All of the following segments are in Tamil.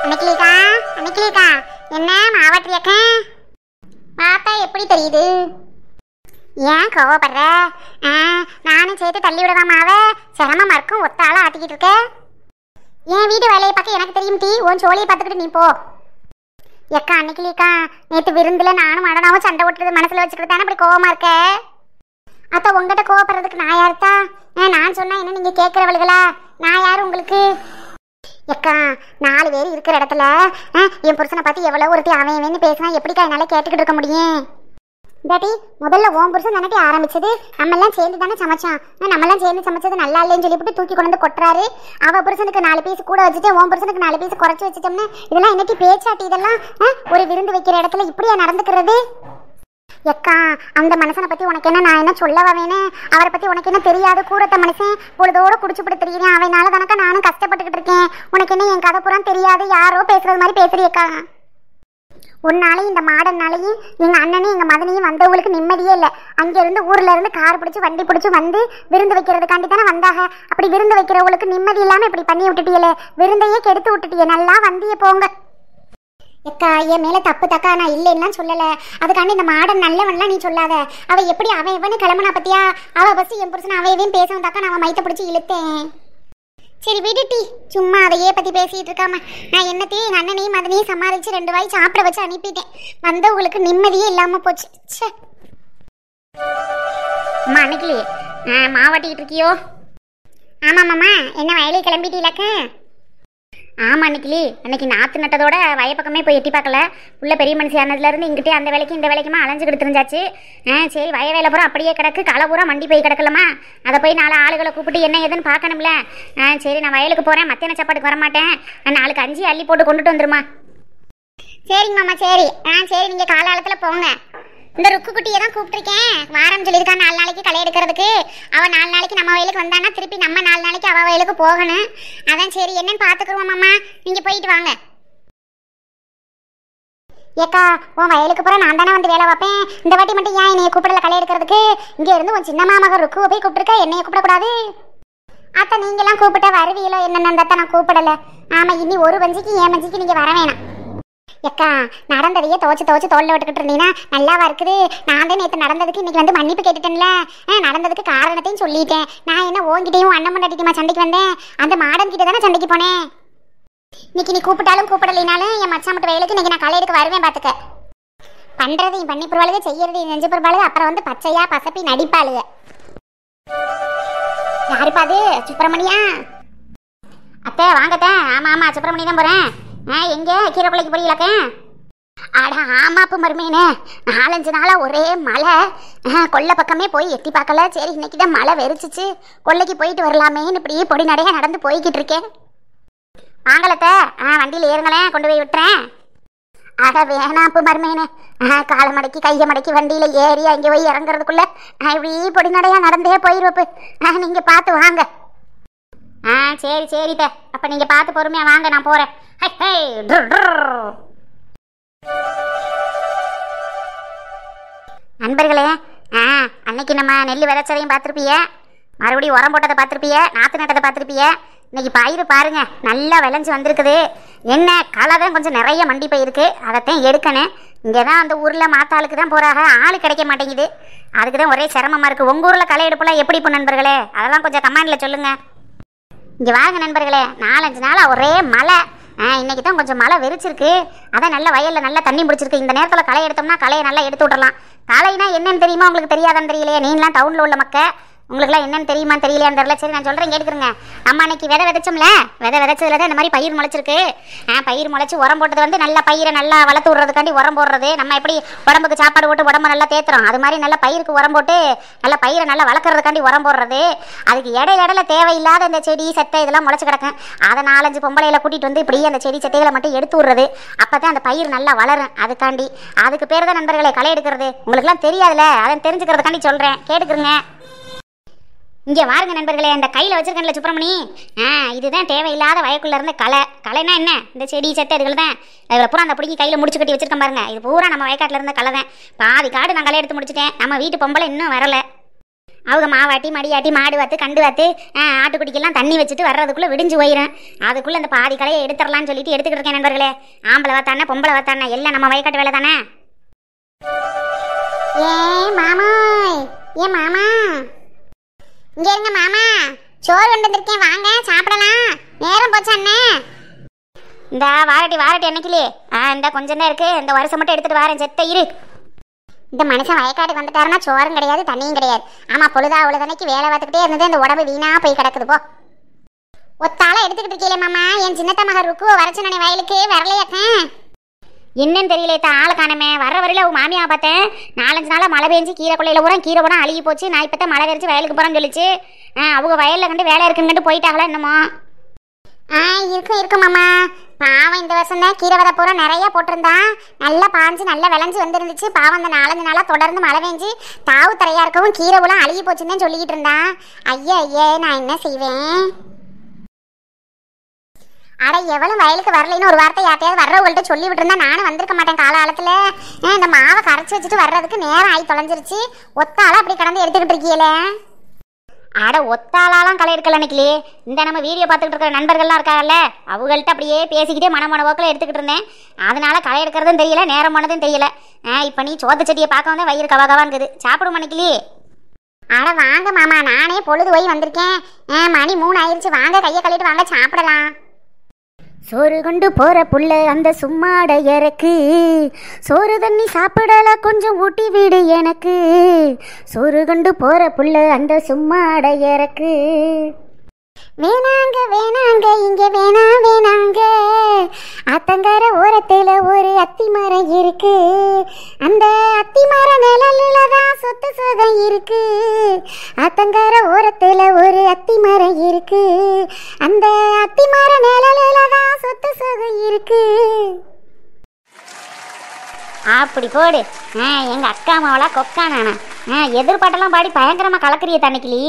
அன்னைக்கிலேக்கா அன்னைக்கிலேக்கா என்ன மாவாட்டியாக்கா? பார்த்தா எப்படி தெரியுது? ஏன் கோவப்படுற? நானும் சேர்த்து தள்ளி விடவா மாவை? சிரமமா இருக்கும், ஒத்த ஆளா ஆட்டிக்கிட்டு இருக்க. என் வீட்டு வேலையை பார்க்க எனக்கு தெரியும். உன் சோழியை பார்த்துக்கிட்டு நீ போ. எக்கா அன்னைக்கிலேக்கா நேற்று விருந்தில் நானும் மடனாவும் சண்டை ஓட்டுறது மனசில் வச்சுக்கிட்டு தானே அப்படி கோவமா இருக்க? அத்தா உங்ககிட்ட கோவப்படுறதுக்கு நான் யாருத்தா? நான் சொன்னா என்ன நீங்க கேட்கறவளுகளா? நான் யாரு உங்களுக்கு? எக்கா 4 பேர் இருக்கிற இடத்துல என் புருஷனை பார்த்து எவ்வளவு ஒருத்தி அவன் பேசினா எப்படிக்கா என்னால கேட்டுக்கிட்டு இருக்க முடியும்? டாடி முதல்ல ஓம் புருஷன் தானே ஆரம்பிச்சது. நம்ம எல்லாம் சேர்ந்து தானே சமைச்சான். நம்ம எல்லாம் சேர்ந்து சமைச்சது நல்லா இல்லைன்னு சொல்லிவிட்டு தூக்கி கொண்டு வந்து கொட்டுறாரு. அவ புருஷனுக்கு 4 பீஸ் கூட வச்சுட்டு ஓம் புருஷனுக்கு 4 பீஸ் குறைச்சி வச்சுட்டோம்னு இதெல்லாம் என்னட்டி பேச்சாட்டி? இதெல்லாம் ஒரு விருந்து வைக்கிற இடத்துல இப்படியா நடந்துக்கிறது? எக்கா அந்த மனுஷனை பத்தி உனக்கு என்ன, நான் என்ன சொல்லவா வேணும்? அவரை பத்தி உனக்கு என்ன தெரியாது? கூடத்த மனுஷன் பொழுதோட குடிச்சுப்பட்டு தெரியுறேன். அவனால தானக்கா நானும் கஷ்டப்பட்டுக்கிட்டு இருக்கேன். உனக்கு என்ன என் கதை புறம் தெரியாது? யாரோ பேசுறது மாதிரி பேசுறியக்கா. உன்னாலையும் இந்த மாடனாலையும் எங்க அண்ணனையும் எங்க மதனையும் வந்தவங்களுக்கு நிம்மதியே இல்லை. அங்கிருந்து ஊர்ல இருந்து கார் பிடிச்சி வண்டி பிடிச்சி வந்து விருந்து வைக்கிறதுக்காண்டி தானே வந்தாக. அப்படி விருந்து வைக்கிறவங்களுக்கு நிம்மதி இல்லாம இப்படி பண்ணி விட்டுட்டியலே, விருந்தையே கெடுத்து விட்டுட்டியே. நல்லா வந்திய போங்க. எக்கா என் மேல தப்பு தக்கா, நான் இல்லைன்னா சொல்லல. அதுக்காண்டி இந்த மாடன் நல்லவன்லாம் நீ சொல்லாத. அவ எப்படி அவன் எவனு கிளம்புனா பத்தியா? அவ பஸ் என் புருஷன் அவையவையும் பேச வந்தாக்கா நான் மைத்த பிடிச்சி இழுத்தேன். சரி விடுட்டி, சும்மா அதையே பத்தி பேசிட்டு இருக்காம. நான் என்னத்தையும் எங்க அண்ணனையும் மதனையும் சமாளிச்சு 2 வாய் சாப்பிட வச்சு அனுப்பிட்டேன். வந்தவங்களுக்கு நிம்மதியே இல்லாம போச்சு. அம்மா அன்னைக்கு மாவாட்டிக்கிட்டு இருக்கியோ? ஆமாம்மாம்மா. என்ன வயலே கிளம்பிட்டீங்களாக்க? ஆமாம் அன்னைக்கிளி, அன்னைக்கு நாற்று நட்டதோட வயப்பக்கமே போய் எட்டி பார்க்கல. உள்ள பெரிய மனுஷி ஆனதுலேருந்து இங்கிட்டே அந்த வேலைக்கு இந்த வேலைக்குமா அலைஞ்சிக்கிட்டு தெரிஞ்சாச்சு. சரி வய வேலை பூரா அப்படியே கிடக்கு, களை பூரா மண்டி போய் கிடக்கலாமா? அதை போய் 4 ஆளுகளை கூப்பிட்டு என்ன ஏதுன்னு பார்க்கணும்ல. சரி நான் வயலுக்கு போகிறேன், மத்தியான சாப்பாட்டுக்கு வரமாட்டேன். 4 கஞ்சி அள்ளி போட்டு கொண்டுட்டு வந்துருமா? சரிங்க மாமா. சரி சரி நீங்கள் காலாலத்தில் போங்க. இந்த ருக்கு குட்டியை தான் கூப்பிட்டுருக்கேன். வாரம் சொல்லியிருக்கா 4 நாளைக்கு களை எடுக்கிறதுக்கு. அவள் 4 நாளைக்கு நம்ம வயலுக்கு வந்தானா திருப்பி நம்ம 4 நாளைக்கு அவள் வயலுக்கு போகணும். அதான் சரி என்னன்னு பார்த்துக்குருவோம் மாமா. நீங்கள் போயிட்டு வாங்க. ஏக்கா உன் வயலுக்கு போகிற நான் தானே வந்து வேலை வைப்பேன். இந்த வாட்டி மட்டும் ஏன் என்னைய கூப்பிடல களை எடுக்கிறதுக்கு? இங்கே இருந்து உன் சின்ன மாமக ருக்குவை போய் கூப்பிட்டுருக்க, என்னைய கூப்பிடக்கூடாது? அத்தை நீங்களாம் கூப்பிட்டா வருவீங்களோ என்னென்ன அத்தை நான் கூப்பிடலை. ஆமாம் இனி ஒரு வஞ்சிக்கு என் வஞ்சிக்கு நீங்கள் வர வேணாம். எக்கா நடந்ததையே துவச்சி தோல்ல விட்டுக்கிட்டு இருந்தீங்கன்னா நல்லாவா இருக்குது? நான் தான் நேற்று நடந்ததுக்கு இன்னைக்கு வந்து மன்னிப்பு கேட்டுட்டேன்ல. நடந்ததுக்கு காரணத்தையும் சொல்லிட்டேன். நான் என்ன ஓங்கிட்டையும் அண்ணன் மண்டாட்டியுமா சண்டைக்கு வந்தேன்? அந்த மாடன் கிட்ட தானே சண்டைக்கு போனேன். இன்னைக்கு நீ கூப்பிட்டாலும் கூப்பிடலைனாலும் என் மச்சான் மட்டும் வேலைக்கு இன்னைக்கு நான் களை எடுக்க வருவேன். பார்த்துக்க. பண்றதையும் பண்ணி பொருவாளுக, செய்யறதையும் நெஞ்சு பொருவாளுக, அப்புறம் வந்து பச்சையா பசப்பி நடிப்பாளுக. யாருப்பா அது? சுப்பிரமணியா? அத்தை வாங்கத்த. ஆமா சுப்பிரமணி தான் போறேன். எங்க கீரை கொள்ளைக்கு போறீங்களாக்க? அட ஆமாப்பு மருமேனே, 4-5 நாளா ஒரே மழை. கொல்லை பக்கமே போய் எட்டி பார்க்கல. சரி இன்னைக்கு தான் மழை வெறிச்சிச்சு, கொள்ளைக்கு போயிட்டு வரலாமேன்னு இப்படி பொடி நடையா நடந்து போய்கிட்டு இருக்கேன். வாங்கலத்த. வண்டியில் ஏறுங்களேன், கொண்டு போய் விட்டுறேன். அட வேணாப்பு மருமேனே, காலை மடக்கி கையை மடக்கி வண்டியில ஏறி அங்கே போய் இறங்குறதுக்குள்ள இப்படி பொடி நடையா நடந்தே போயிருவப்பு. நீங்க பார்த்து வாங்க. சரி சரித்த. அப்ப நீங்க பார்த்து பொறுமையா வாங்க, நான் போறேன். நண்பர்களே, அன்னைக்கு நம்ம நெல் விதைச்சதையும் பார்த்துருப்பிய, மறுபடியும் உரம் போட்டதை பார்த்துருப்பிய, நாற்று நட்டதை பார்த்துருப்பிய. இன்னைக்கு பயிர் பாருங்க நல்லா விளைஞ்சு வந்திருக்குது. என்ன களை தான் கொஞ்சம் நிறைய மண்டி போயிருக்கு, அதைத்தான் எடுக்கணும். இங்கே தான் அந்த ஊரில் மாத்தாளுக்கு தான் போகிறாங்க, ஆள் கிடைக்க மாட்டேங்குது. அதுக்கு தான் ஒரே சிரமமாக இருக்குது. உங்கள் ஊரில் களை எடுப்பெல்லாம் எப்படி இப்போ நண்பர்களே? அதெல்லாம் கொஞ்சம் கமெண்டில் சொல்லுங்கள். இங்கே வாங்க நண்பர்களே, 4-5 நாளாக ஒரே மழை. இன்னைக்கு தான் கொஞ்சம் மழை வெறிச்சிருக்கு. அதான் நல்ல வயலில் நல்லா தண்ணி பிடிச்சிருக்கு. இந்த நேரத்தில் களை எடுத்தோம்னா களையை நல்லா எடுத்து விட்றலாம். களைனா என்னன்னு தெரியுமா உங்களுக்கு? தெரியாதான்னு தெரியலையே. நீங்களாம் டவுனில் உள்ள மக்கள், உங்களுக்குலாம் என்னன்னு தெரியுமா தெரியலையான்னு தெரியல. சரி நான் சொல்கிறேன் கேட்டுக்கிறேங்க. நம்ம அன்னைக்கு விதை விதைச்சோம்ல, விதை விதைச்சதுல தான் இந்த மாதிரி பயிர் முளைச்சிருக்கு. பயிர் முளைச்சி உரம் போட்டது வந்து நல்லா பயிரை நல்லா வளர்த்து விட்றதுக்காண்டி உரம் போடுறது. நம்ம எப்படி உடம்புக்கு சாப்பாடு போட்டு உடம்பு நல்லா தேத்துறோம், அது மாதிரி நல்லா பயிருக்கு உரம் போட்டு நல்லா பயிரை நல்லா வளர்க்குறதுக்காண்டி உரம் போடுறது. அதுக்கு இடையில தேவையில்லாத இந்த செடி செத்தை இதெல்லாம் முளைச்சி கிடக்கும். அதை 4-5 பொம்பளையில கூட்டிகிட்டு வந்து இப்படியே அந்த செடி செத்தைகளை மட்டும் எடுத்து விட்றது. அப்போ தான் அந்த பயிர் நல்லா வளரும். அதுக்காண்டி அதுக்கு பேர் தான் நண்பர்களை களை எடுக்கிறது. உங்களுக்குலாம் தெரியாதுல்ல, அதை தெரிஞ்சுக்கிறதுக்காண்டி சொல்கிறேன், கேட்டுக்கிறங்க. இங்கே வாருங்க நண்பர்களே, அந்த கையில் வச்சிருக்கேன்ல சுப்பிரமணி, இதுதான் தேவையில்லாத வயக்குள்ள இருந்த களைனா என்ன? இந்த செடி செத்தை இதுகள் தான். அதில் பூரா அந்த பிடிக்கி கையில் முடிச்சு கட்டி வச்சிருக்கேன் பாருங்க. இது பூரா நம்ம வயக்காட்டில் இருந்த களை தான். பாதி காடு நான் களை எடுத்து முடிச்சிட்டேன். நம்ம வீட்டு பொம்பளை இன்னும் வரலை. அவங்க மாவாட்டி மடியாட்டி மாடு வாத்து கண்டு வாத்து ஆட்டுக்குட்டிக்கெல்லாம் தண்ணி வச்சுட்டு வர்றதுக்குள்ளே விடிஞ்சு போயிடும். அதுக்குள்ளே அந்த பாதி கலையை எடுத்துடலான்னு சொல்லிட்டு எடுத்துக்கிட்டு இருக்கேன் நண்பர்களே. ஆம்பளை வாத்தானே பொம்பளை வாத்தானே எல்லாம் நம்ம வயக்காட்டு வேலை தானே. மாமா இங்க இருங்க மாமா, சோறு கொண்டு வந்திருக்கேன், வாங்க சாப்பிடலாம். நேரம் போச்சு அண்ணே. இந்த வாரட்டி என்னைக்கிலே இந்த கொஞ்சம் தான் இருக்கு, இந்த வருஷம் மட்டும் எடுத்துட்டு வரேன். செத்த இரு. இந்த மனுஷன் வயக்காட்டுக்கு வந்துட்டாருன்னா சோறும் கிடையாது தண்ணியும் கிடையாது. ஆமா, பொழுதா அவ்வளோதனைக்கு வேலை பார்த்துக்கிட்டே இருந்தது இந்த உடம்பு வீணா போய் கிடக்குது. போ ஒத்தால எடுத்துக்கிட்டு இருக்கீங்களே மாமா. என் சின்னத்த மகன் ருக்குவை வரைச்சு நானே வயலுக்கு வரலையாக்கேன். என்னன்னு தெரியல, ஆளை காணமே. வர வரையில் அவன் மாமியாவை பார்த்தேன். 4-5 நாளாக மழை பெஞ்சு கீரை கொள்ளையில் பூரா கீரை போனால் அழுகி போச்சு. நான் இப்போ தான் மழை வெறிச்சு வயலுக்கு போகிறேன்னு சொல்லிச்சு. அவங்க வயலில் கண்டு வேலை இருக்குன்னு போயிட்டாங்களா என்னமோ. இருக்கும் மாமா. பாவம் இந்த வருஷம் தான் கீரை விதை பூரா நிறையா போட்டிருந்தான். நல்லா பாஞ்சு நல்லா விளைஞ்சு வந்துருந்துச்சு. பாவம் அந்த 4-5 நாளாக தொடர்ந்து மழை பெஞ்சு தாவு தரையாக இருக்கவும் கீரை பூரா அழுகி போச்சுன்னு சொல்லிக்கிட்டு இருந்தான். ஐயே நான் என்ன செய்வேன்? அட எவ்வளவு வயலுக்கு வரலைன்னு ஒரு வார்த்தை யார்ட்டையாவது வர்றவங்கள்ட்ட சொல்லி விட்டுருந்தா நானும் வந்திருக்க மாட்டேன். காலகாலத்தில் இந்த மாவை கரைச்சி வச்சுட்டு வர்றதுக்கு நேரம் ஆகி தொலைஞ்சிருச்சு. ஒத்தால அப்படி கடந்து எடுத்துக்கிட்டு இருக்கீங்களே. அட ஒத்தாலாம் களை எடுக்கல அன்னைக்கிலே. இந்த நம்ம வீடியோ பார்த்துக்கிட்டு இருக்கிற நண்பர்கள்லாம் இருக்காங்கல்ல, அவங்கள்ட்ட அப்படியே பேசிக்கிட்டே மனமான போக்கில் எடுத்துக்கிட்டு இருந்தேன். அதனால களை எடுக்கிறதும் தெரியல, நேரம் போனதும் தெரியல. இப்போ நீ சோத்த செடியை பார்க்க வந்தேன், வயிறு கவாகவாங்குது. சாப்பிடும் அன்னைக்கிலே. அட வாங்க மாமா, நானே பொழுது போய் வந்திருக்கேன். மணி 3 ஆயிடுச்சு. வாங்க கையை கழுவிட்டு வாங்க சாப்பிடலாம். சோறு கொண்டு போற புள்ள அந்த சும்மாட இறக்கு, சோறு தண்ணி சாப்பிடல கொஞ்சம் ஊட்டி வீடு எனக்கு. சோறு கொண்டு போற புள்ள அந்த சும்மாட இறக்கு. வேணாங்க இங்க வேணாங்க. ஆத்தங்கர ஓரத்துல ஒரு அத்தி மரம் இருக்கு. அந்த அத்தி மர நிழல்ல தான் சொத்து சுகம் இருக்கு. ஆத்தங்கர ஓரத்துல ஒரு அத்தி மரம் இருக்கு. அந்த அத்தி மர நிழல்ல தான் சொத்து சுகம் இருக்கு. அப்படி போடு. எங்க அக்கா மாவளா கொக்கா நானா எதிர்பாட்டெல்லாம் பாடி பயங்கரமா கலக்குறிய தண்ணிக்கிளி.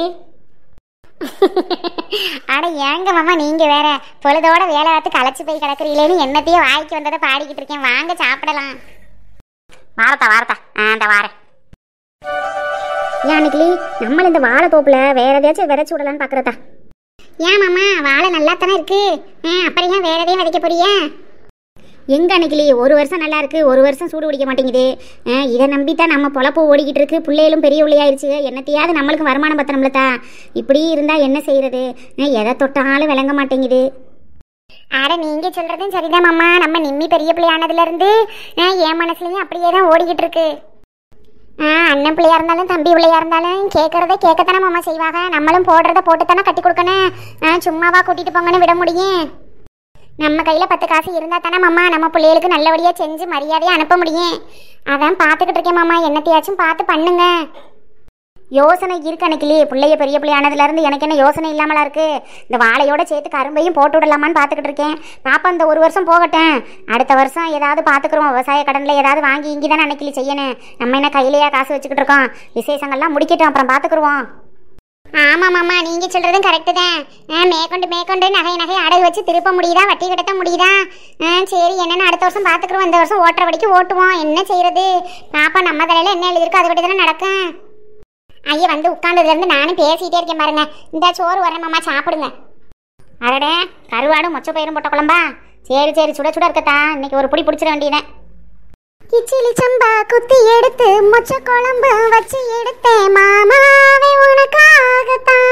அட ஏங்க மாமா, நீங்க வேற பொழுதோட வேலை பார்த்து களைச்சி போய் கிடக்குறீங்களேன்னு என்னத்தையோ வாய்க்கு வந்ததை பாடிக்கிட்டு இருக்கேன். வாங்க சாப்பிடலாம். வாரத்தா அந்த வாரேன். அன்னைக்கு நம்மள இந்த வாழை தோப்புல வேற எதையாச்சும் விதைச்சு விடலான்னு பாக்குறதா. ஏன் மாமா, வாழை நல்லா தானே இருக்கு, அப்புறம் ஏன் வேற எதையும் விதைக்க போறியா? எங்க அன்னைக்கிளி, ஒரு வருஷம் நல்லா இருக்கு, ஒரு வருஷம் சூடு பிடிக்க மாட்டேங்குது. இதை நம்பித்தான் நம்ம பொழப்பு ஓடிக்கிட்டு இருக்கு. பிள்ளைகளும் பெரிய பிள்ளையாயிருச்சு. என்னத்தையாவது நம்மளுக்கு வருமானம் பத்தணும்லத்தா. இப்படி இருந்தா என்ன செய்யறது? எதை தொட்டாலும் விளங்க மாட்டேங்குது. அட நீங்க சொல்றதும் சரிதான் மாமா. நம்ம நிம்மி பெரிய பிள்ளையானதுல இருந்து என் மனசுலயும் அப்படியே தான் ஓடிக்கிட்டு இருக்கு. அண்ணன் பிள்ளையா இருந்தாலும் தம்பி பிள்ளையா இருந்தாலும் கேட்கறத கேட்கத்தானே மாமா செய்வாங்க. நம்மளும் போடுறத போட்டுத்தானே கட்டி கொடுக்கணும். சும்மாவா கூட்டிட்டு போங்கன்னு விட முடியும்? நம்ம கையில் 10 காசு இருந்தால் தானே மாமா நம்ம பிள்ளைகளுக்கு நல்லபடியாக செஞ்சு மரியாதையாக அனுப்ப முடியும். அதான் பார்த்துக்கிட்டு இருக்கேன் மாமா. என்னத்தையாச்சும் பார்த்து பண்ணுங்க. யோசனை இருக்கு அன்னைக்கிலே. பிள்ளைய பெரிய பிள்ளை ஆனதுலேருந்து எனக்கு என்ன யோசனை இல்லாமலா இருக்கு. இந்த வாழையோடு சேர்த்து கரும்பையும் போட்டு விடலாமான்னு பார்த்துக்கிட்டு இருக்கேன். பாப்பா இந்த ஒரு வருஷம் போகட்டேன், அடுத்த வருஷம் ஏதாவது பார்த்துக்குறோம். விவசாய கடனில் ஏதாவது வாங்கி இங்கே தானே அன்னைக்கிலே செய்யணும். நம்ம என்ன கையிலையா காசு வச்சுக்கிட்டு இருக்கோம். விசேஷங்கள்லாம் முடிக்கட்டும், அப்புறம் பார்த்துக்குருவோம். ஆமாம் மாமா, நீங்கள் சொல்கிறதும் கரெக்டு தான். மேற்கொண்டு நகை அடகு வச்சு திருப்ப முடியுதா, வட்டி கட்ட முடியுதா? சரி, என்னென்னு அடுத்த வருஷம் பார்த்துக்குருவோம். இந்த வருஷம் ஓட்டுற வரைக்கும் ஓட்டுவோம். என்ன செய்கிறது? பாப்பா நம்ம தலையில் என்ன எழுதிருக்கோ அதை பற்றி தானே நடக்கும். ஐயா வந்து உட்காந்ததுலேருந்து நானும் பேசிகிட்டே இருக்கேன் பாருங்க. இந்த சோறு வரேன் மாமா, சாப்பிடுங்க. அடடே, கருவாடும் மொச்சை பயிரும் போட்ட குழம்பா? சரி சுட இருக்கத்தா. இன்னைக்கு ஒரு பிடி பிடிச்சிட வேண்டியதேன். கிச்சிலி சம்பா குத்தி எடுத்து மொச்ச குழம்பு வச்சு எடுத்தேன் மாமாவே உனக்காகத்தான்.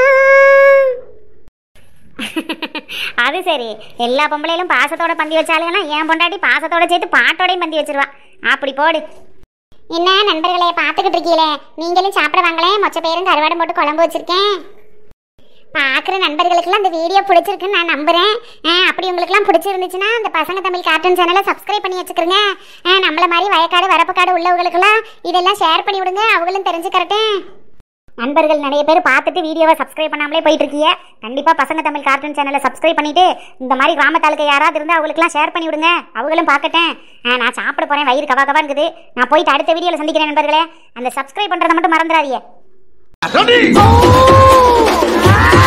அது சரி, எல்லா பொம்பளையிலும் பாசத்தோட பந்தி வச்சாலும் என் பொண்டாட்டி பாசத்தோட சேர்த்து பாட்டோடையும் பந்தி வச்சிருவா. அப்படி போடு. என்ன நண்பர்களே, பார்த்துக்கிட்டு இருக்கீங்களே, நீங்களும் சாப்பிட வாங்களேன். மொச்ச பயிரும் கருவாடும் போட்டு குழம்பு வச்சிருக்கேன். பார்க்குற நண்பர்களுக்கெல்லாம் இந்த வீடியோ பிடிச்சிருக்குன்னு நான் நம்புகிறேன். அப்படி உங்களுக்குலாம் பிடிச்சிருந்துச்சுன்னா இந்த பசங்க தமிழ் கார்ட்டூன் சேனலை சப்ஸ்கிரைப் பண்ணி வச்சுக்கிறேங்க. நம்மள மாதிரி வயக்காடு வரப்புக்காடு உள்ளவங்களுக்கெல்லாம் இதெல்லாம் ஷேர் பண்ணி விடுங்க, அவங்களும் தெரிஞ்சுக்கிறட்டேன். நண்பர்கள் நிறைய பேர் பார்த்துட்டு வீடியோவை சப்ஸ்கிரைப் பண்ணாமலே போயிட்டு இருக்கீங்க. கண்டிப்பாக பசங்க தமிழ் கார்ட்டூன் சேனலை சப்ஸ்கிரைப் பண்ணிவிட்டு இந்த மாதிரி கிராமத்தாளுக்கு யாராவது இருந்தால் அவங்களுக்குலாம் ஷேர் பண்ணி விடுங்க, அவங்களும் பார்க்கட்டேன். நான் சாப்பிட போகிறேன், வயிறு கவா இருக்குது. நான் போயிட்டு அடுத்த வீடியோவில் சந்திக்கிறேன் நண்பர்களே. அந்த சப்ஸ்கிரைப் பண்ணுறதை மட்டும் மறந்துடாதீங்க.